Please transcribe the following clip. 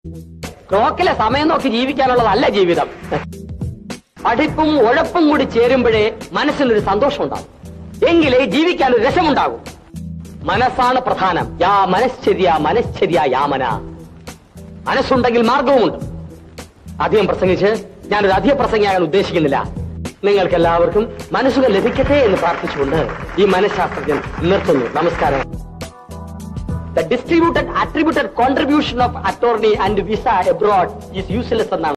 ക്ലോക്കിലെ സമയം നോക്കി ജീവിക്കാനുള്ളതല്ല ജീവിതം. പഠിപ്പും ഉഴപ്പും കൂടി ചേരുമ്പോഴേ മനസ്സിനൊരു സന്തോഷം ഉണ്ടാകും. എങ്കിലേ ജീവിക്കാനൊരു രസമുണ്ടാകും. മനസ്സാണ് പ്രധാനം. യാ മനശ്ചര്യ യാമന. മനസ്സുണ്ടെങ്കിൽ മാർഗവുമുണ്ട്. അധികം പ്രസംഗിച്ച് ഞാനൊരു അധിക പ്രസംഗിയാകാൻ ഉദ്ദേശിക്കുന്നില്ല. നിങ്ങൾക്ക് എല്ലാവർക്കും മനസ്സുകൾ ലഭിക്കട്ടെ എന്ന് പ്രാർത്ഥിച്ചുകൊണ്ട് ഈ മനഃശാസ്ത്രജ്ഞൻ നിർത്തുന്നു. നമസ്കാരം. The distributed attributed contribution of attorney and visa abroad is useless എന്നാണ്